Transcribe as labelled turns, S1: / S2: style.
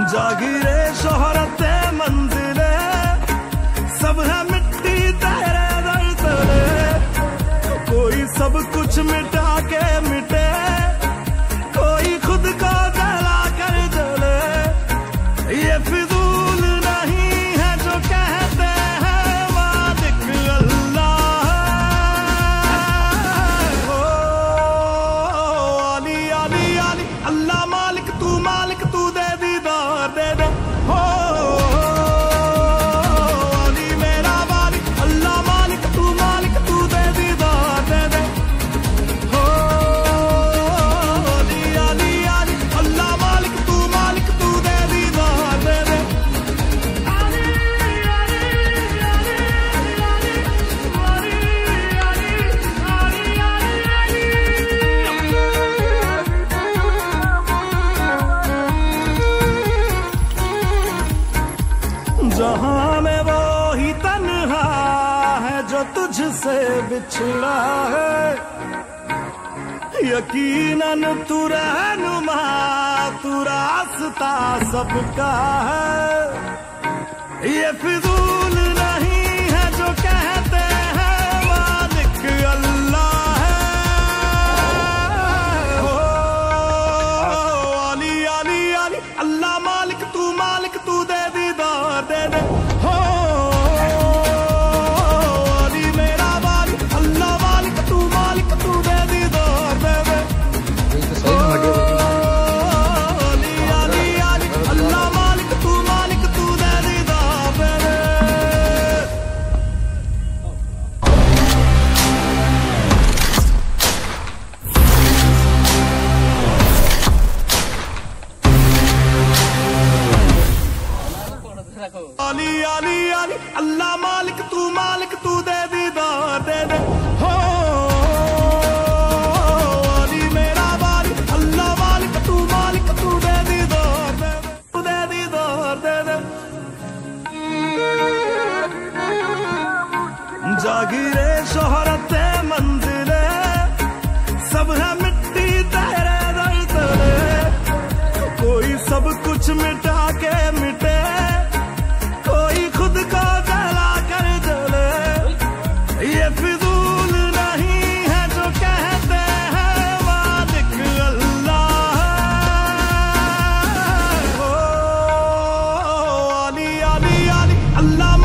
S1: जागीरे शोहरत मंजिले सब है मिट्टी तेरे दर तले, कोई सब कुछ मिटा के मिटे, कोई खुद को जला कर जले। ये फिजूल नहीं है जो कहते हैं मालिक अल्लाह है। ओ अली अली अली अल्लाह मालिक तू दे दीदार दे दे। हो अली मेरा मालिक अल्लाह मालिक तू दे दीदार दे दे। हो अली अली अली अल्लाह मालिक तू दे दीदार दे दे। जहां में वो ही तन्हा है जो तुझसे बिछड़ा है, यकीनन तू रहनुमा तू रास्ता सबका है। ये फिजूल नहीं है जो कहते हैं मालिक अल्लाह है। हो अली अली अली अल्लाह मालिक तू दे दीदार दे दे। हो अली मेरा मालिक अल्लाह मालिक तू दे दीदार दे दे। अली अली अली अल्लाह मालिक तू दे दीदार दे दे। अली अली अली अल्लाह मालिक तू दे दीदार दे दे। हो अली मेरा मालिक अल्लाह मालिक तू दे दीदार दे दे। तू दे दीदार दे दे। जागीरे शोहरत मंजिले सब है मिट्टी तेरे दर तले, कोई सब कुछ मिटा के मिटे, कोई खुद को जला कर जले। ये फिजूल नहीं है जो कहते हैं मालिक अल्लाह है। ओ अली अली अली अल्लाह